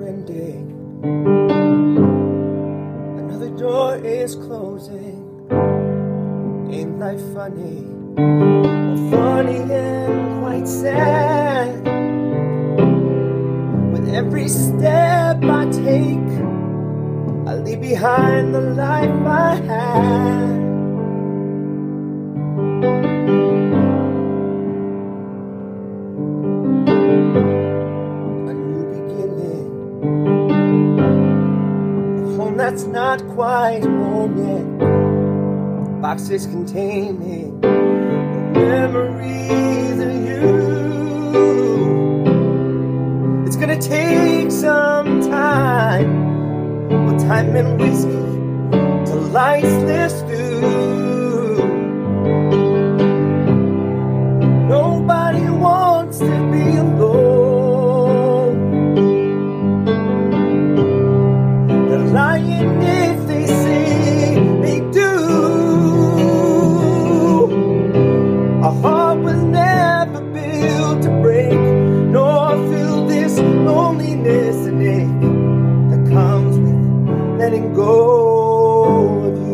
ending. Another door is closing. Ain't life funny? Well, funny and quite sad. With every step I take, I leave behind the life I had. A new beginning, a home that's not quite home yet. Boxes containing the memories of you. It's gonna take some time, well, time and whiskey to life's this through. Nobody wants to be alone. They're lying if they say they do. A heart was never built to break, nor fill this loneliness and ache that comes with letting go of you.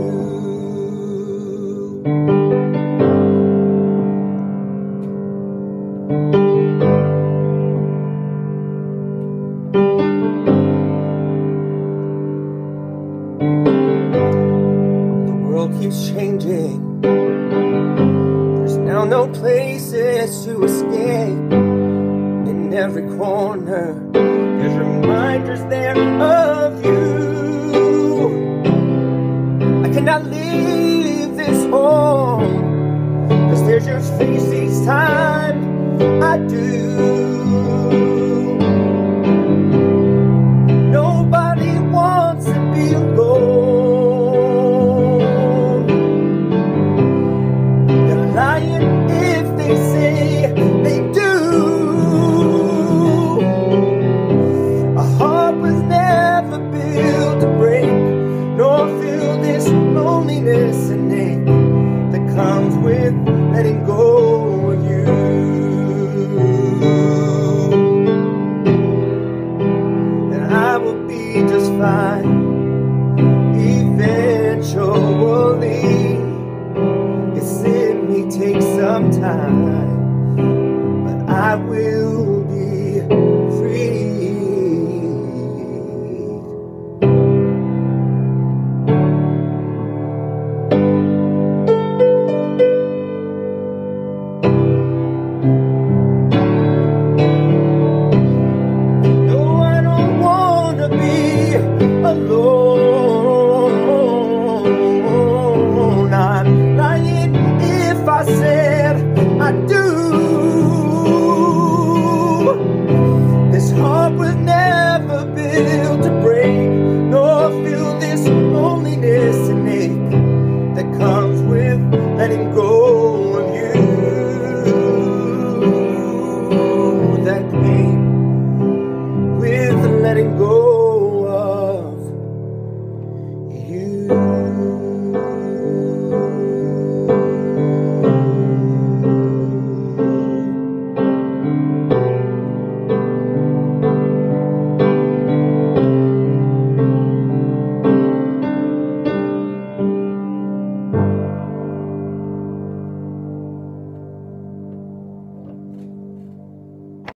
The world keeps changing. There's now no places to escape. In every corner there's reminders there of you. I cannot leave this home, 'cause there's your face each time I do. Nobody wants to be alone. They're lying if they say they do. A heart was never built to break, nor feel this loneliness and ache that comes with letting go of you. And I will be just fine eventually. Yes, it may take some time, but I will